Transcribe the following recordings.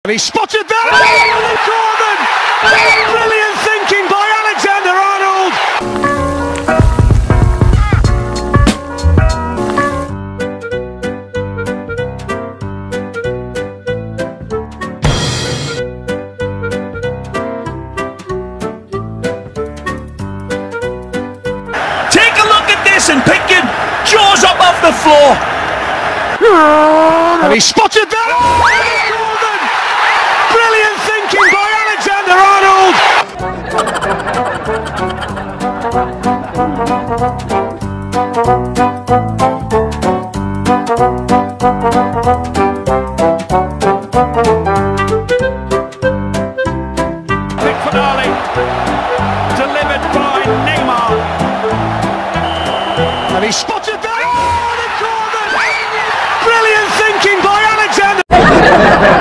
And he spotted that! Oh, Corbin! Brilliant thinking by Alexander-Arnold! Take a look at this and pick your jaws up off the floor! And he spotted that! Oh, Corbin! Brilliant thinking by Alexander-Arnold! Big finale, delivered by Neymar. And he spotted that! Oh, the Corbin! Brilliant thinking by Alexander!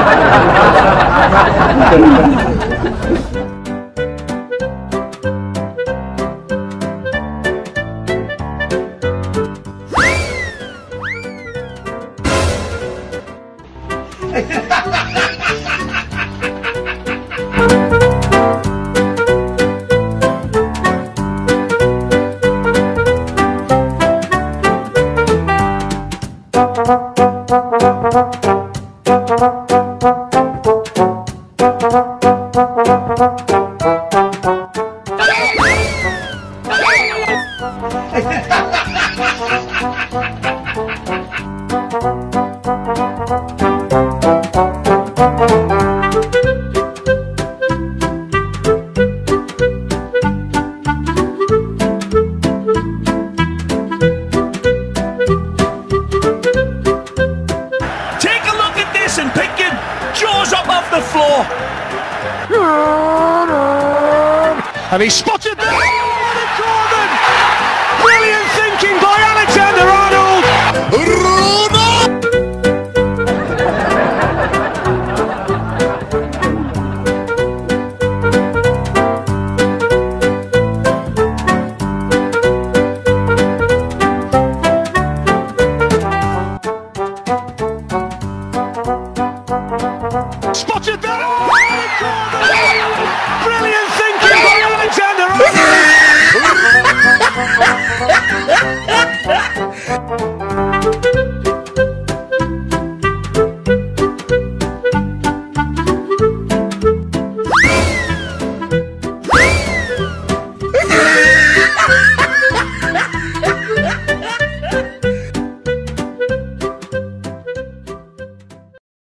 And pick your jaws up off the floor! And he spotted that! Oh, the Corbin! Brilliant thinking by Alexander-Arnold! Spotted that! Oh, brilliant thinking by Alexander-Arnold!